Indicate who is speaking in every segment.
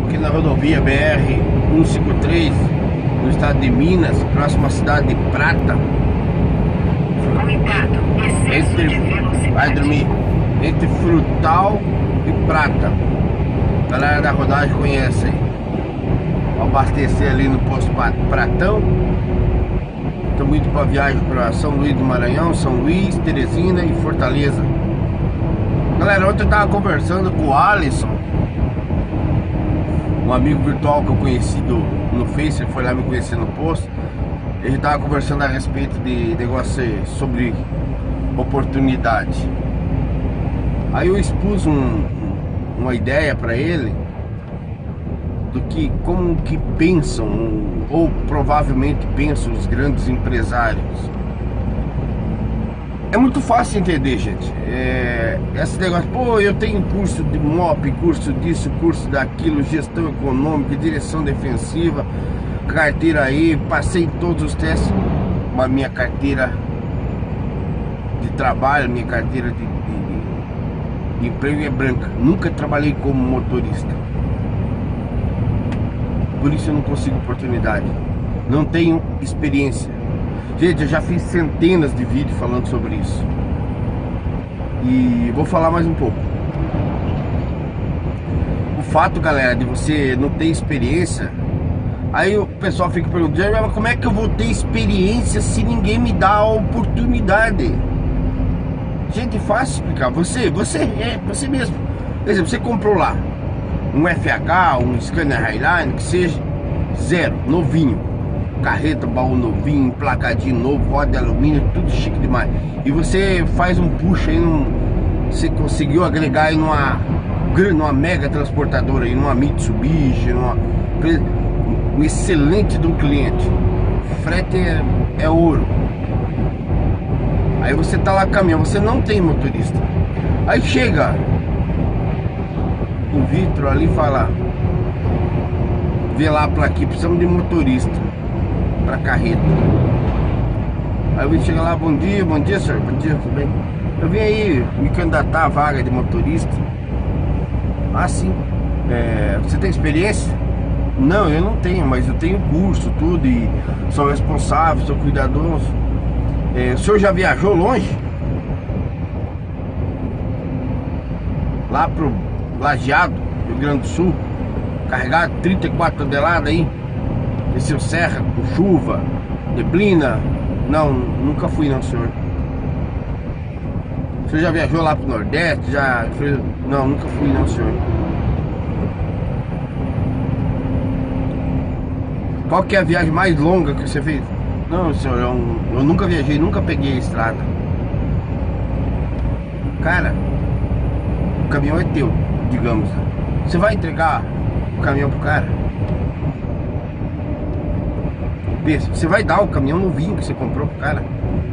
Speaker 1: aqui na rodovia BR-153, no estado de Minas, próxima à cidade de Prata. Vai dormir entre Frutal e Prata. A galera da rodagem conhece aí. Vou abastecer ali no posto Pratão. Estamos indo para viagem para São Luís do Maranhão, São Luís, Teresina e Fortaleza. Galera, ontem eu tava conversando com o Alisson, um amigo virtual que eu conheci no Face. Ele foi lá me conhecer no posto. Ele tava conversando a respeito de negócio sobre oportunidade. Aí eu expus uma ideia para ele do que, como que pensam, ou provavelmente pensam, os grandes empresários. É muito fácil entender, gente. Esse negócio, pô, eu tenho curso de MOP, curso disso, curso daquilo, gestão econômica, direção defensiva, carteira aí, passei em todos os testes. Mas minha carteira de trabalho, minha carteira de emprego é branca. Nunca trabalhei como motorista. Por isso eu não consigo oportunidade. Não tenho experiência. Gente, eu já fiz centenas de vídeos falando sobre isso. E vou falar mais um pouco. O fato, galera, de você não ter experiência. Aí o pessoal fica perguntando, mas como é que eu vou ter experiência se ninguém me dá a oportunidade? Gente, é fácil explicar. Você mesmo. Por exemplo, você comprou lá um FH, um Scania Highline, que seja zero, novinho, carreta, baú novinho, placadinho novo, roda de alumínio, tudo chique demais. E você faz um push aí, você conseguiu agregar aí numa mega transportadora aí, numa Mitsubishi, um excelente do cliente. Frete é ouro. Aí você tá lá caminhando, você não tem motorista. Aí chega o Vitor ali e fala, vê lá a plaquinha, precisamos de motorista pra carreta. Aí o Vitor chega lá, bom dia senhor, bom dia, tudo bem? Eu vim aí me candidatar a vaga de motorista. Ah, sim. Você tem experiência? Não, eu não tenho, mas eu tenho curso, tudo, e sou responsável, sou cuidadoso. O senhor já viajou longe? Lá pro Lajeado, Rio Grande do Sul, carregado 34 toneladas aí, desceu serra, com chuva, neblina. Não, nunca fui não, senhor. O senhor já viajou lá pro Nordeste? Não, nunca fui não, senhor. Qual que é a viagem mais longa que você fez? Não, senhor, eu nunca viajei, nunca peguei a estrada. Cara, o caminhão é teu, digamos. Você vai entregar o caminhão pro cara? Pensa, você vai dar o caminhão novinho que você comprou pro cara?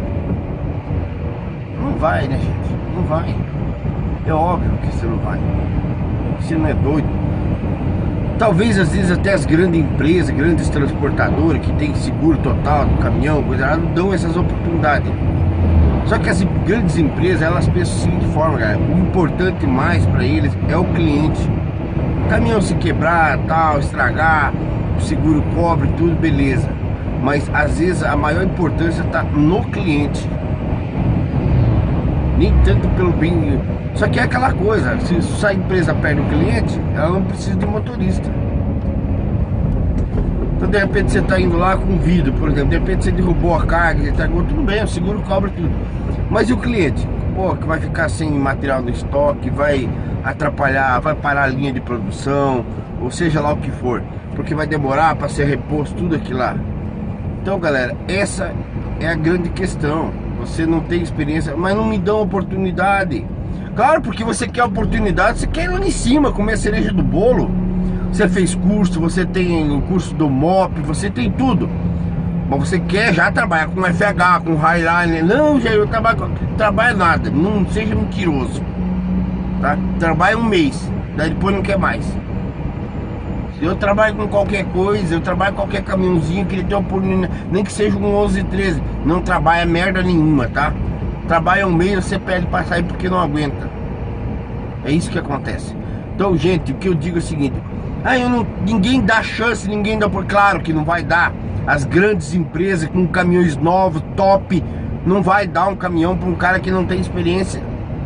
Speaker 1: Não vai, né, gente? Não vai. É óbvio que você não vai. Você não é doido. Talvez às vezes até as grandes empresas, grandes transportadoras que tem seguro total do caminhão, não dão essas oportunidades. Só que as grandes empresas, elas pensam da seguinte forma, galera: o importante mais para eles é o cliente. O caminhão se quebrar, tal, estragar, o seguro cobre, tudo beleza. Mas às vezes a maior importância está no cliente. Nem tanto pelo bem. Só que é aquela coisa, se a empresa perde o cliente, ela não precisa de motorista. Então de repente você está indo lá com vidro, por exemplo, de repente você derrubou a carga, você tá, tudo bem, o seguro cobre tudo. Mas e o cliente? Pô, que vai ficar sem material no estoque, vai atrapalhar, vai parar a linha de produção, ou seja lá o que for, porque vai demorar para ser reposto tudo aquilo lá. Então, galera, essa é a grande questão. Você não tem experiência, mas não me dão oportunidade. Claro, porque você quer oportunidade, você quer ir lá em cima, comer a cereja do bolo. Você fez curso, você tem o curso do MOP, você tem tudo. Mas você quer já trabalhar com FH, com Highline. Não, já eu trabalho nada, não seja mentiroso, tá? Trabalha um mês, daí depois não quer mais. Eu trabalho com qualquer coisa, eu trabalho com qualquer caminhãozinho que ele tem oportunidade, nem que seja um 11, 13. Não trabalha merda nenhuma, tá? Trabalha um mês, você pede pra sair porque não aguenta. É isso que acontece. Então, gente, o que eu digo é o seguinte: Aí ninguém dá chance, ninguém dá por claro que não vai dar. As grandes empresas com caminhões novos, top, não vai dar um caminhão para um cara que não tem experiência.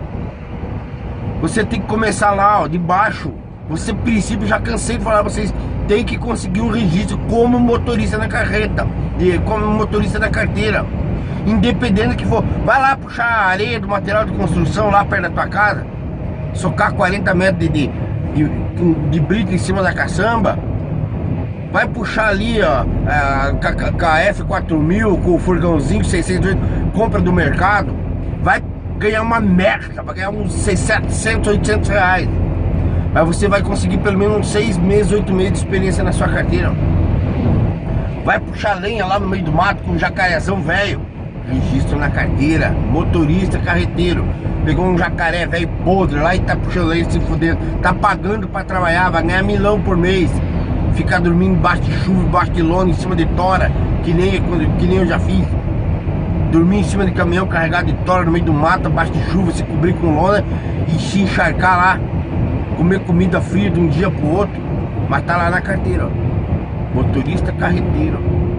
Speaker 1: Você tem que começar lá, ó, de baixo. Você, princípio, já cansei de falar, vocês têm que conseguir um registro como motorista na carreta, como motorista da carteira. Independente que for, vai lá puxar a areia do material de construção lá perto da tua casa, socar 40 metros de brita em cima da caçamba. Vai puxar ali, ó, a KF4000 com o furgãozinho 608, compra do mercado. Vai ganhar uma merda, vai ganhar uns 700, 800 reais. Mas você vai conseguir pelo menos uns 6 meses, 8 meses de experiência na sua carteira. Vai puxar lenha lá no meio do mato com um jacarezão velho. Registro na carteira, motorista carreteiro. Pegou um jacaré velho podre lá e tá puxando lenha, se fudendo. Tá pagando pra trabalhar, vai ganhar 1.000 por mês. Ficar dormindo embaixo de chuva, embaixo de lona, em cima de tora, que nem eu já fiz. Dormir em cima de caminhão carregado de tora no meio do mato, embaixo de chuva, se cobrir com lona e se encharcar lá. Comer comida fria de um dia pro outro. Mas tá lá na carteira, ó. Motorista carreteiro.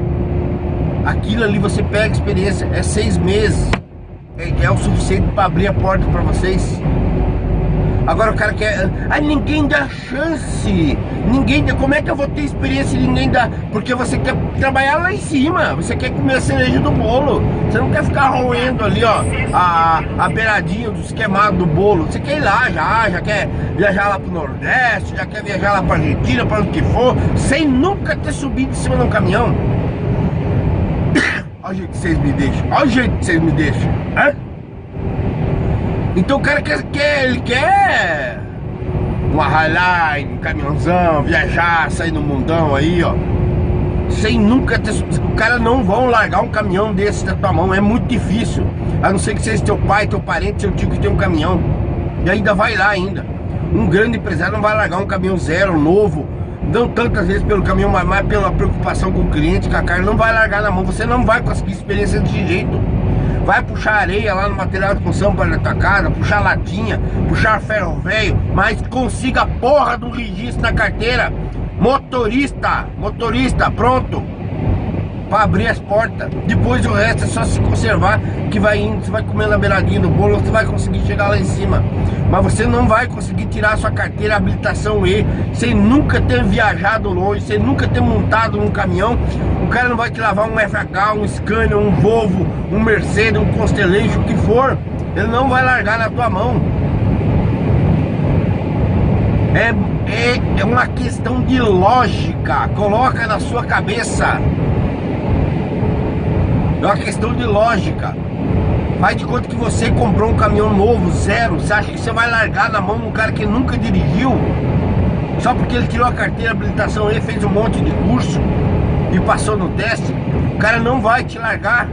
Speaker 1: Aquilo ali você pega experiência, é 6 meses. É o suficiente para abrir a porta para vocês. Agora o cara quer... ninguém dá chance. Ninguém dá... Como é que eu vou ter experiência e ninguém dá? Porque você quer trabalhar lá em cima. Você quer comer a cereja do bolo. Você não quer ficar roendo ali, ó, a beiradinha dos queimados do bolo. Você quer ir lá já quer viajar lá pro Nordeste, já quer viajar lá pra Argentina, para onde que for, sem nunca ter subido em cima de um caminhão. Olha o jeito que vocês me deixam. Olha o jeito que vocês me deixam. Hã? Então o cara ele quer uma Highline, um caminhãozão, viajar, sair no mundão aí, ó, sem nunca ter... O cara não vão largar um caminhão desse da tua mão, é muito difícil. A não ser que seja teu pai, teu parente, seu tio que tem um caminhão. E ainda vai lá ainda. Um grande empresário não vai largar um caminhão zero, novo, não tantas vezes pelo caminhão, mas mais pela preocupação com o cliente, com a carga. Não vai largar na mão, você não vai conseguir experiência desse jeito. Vai puxar areia lá no material de construção para tua casa, puxar latinha, puxar ferro velho, mas consiga a porra do registro na carteira. Motorista, pronto, para abrir as portas. Depois o resto é só se conservar, que vai indo, você vai comendo a beiradinha do bolo, você vai conseguir chegar lá em cima. Mas você não vai conseguir tirar a sua carteira, habilitação E, sem nunca ter viajado longe, sem nunca ter montado num caminhão. O cara não vai te lavar um FH, um Scania, um Volvo, um Mercedes, um Constellation, o que for. Ele não vai largar na tua mão. É uma questão de lógica. Coloca na sua cabeça. É uma questão de lógica. Faz de conta que você comprou um caminhão novo, zero. Você acha que você vai largar na mão de um cara que nunca dirigiu? Só porque ele tirou a carteira, a habilitação E, fez um monte de curso e passou no teste? O cara não vai te largar.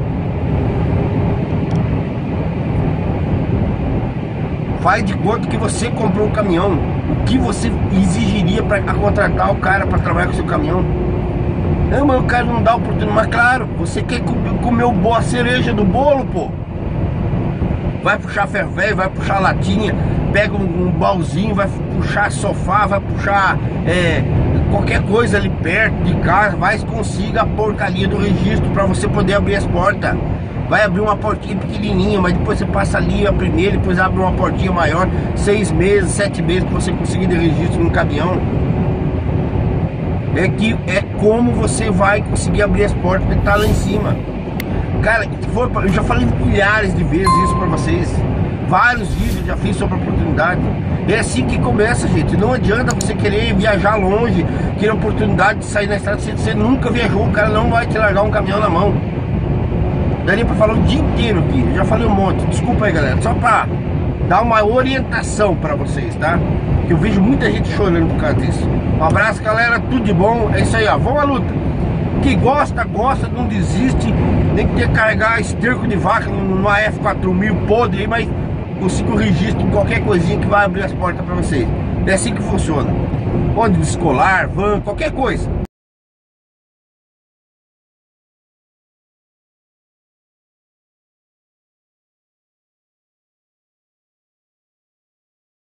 Speaker 1: Faz de conta que você comprou um caminhão. O que você exigiria para contratar o cara para trabalhar com o seu caminhão? Não, mas o cara não dá oportunidade. Mas claro, você quer comer a cereja do bolo, pô. Vai puxar ferro velho, vai puxar latinha, pega um baúzinho, vai puxar sofá, vai puxar qualquer coisa ali perto de casa, vai consiga a porcaria do registro para você poder abrir as portas. Vai abrir uma portinha pequenininha, mas depois você passa ali a primeira, depois abre uma portinha maior, 6 meses, 7 meses para você conseguir de registro no caminhão. É como você vai conseguir abrir as portas para estar lá em cima. Cara, eu já falei milhares de vezes isso pra vocês. Vários vídeos já fiz sobre a oportunidade. É assim que começa, gente. Não adianta você querer viajar longe, querer a oportunidade de sair na estrada. Se você nunca viajou, o cara não vai te largar um caminhão na mão. Daria pra falar o dia inteiro aqui. Eu já falei um monte. Desculpa aí, galera. Só pra dar uma orientação pra vocês, tá? Eu vejo muita gente chorando por causa disso. Um abraço, galera. Tudo de bom. É isso aí, ó. Vamos à luta. Que gosta, não desiste. Nem que ter que carregar esterco de vaca numa F4000 podre aí, mas consiga o registro em qualquer coisinha que vai abrir as portas pra vocês. É assim que funciona. Ônibus escolar, van, qualquer coisa.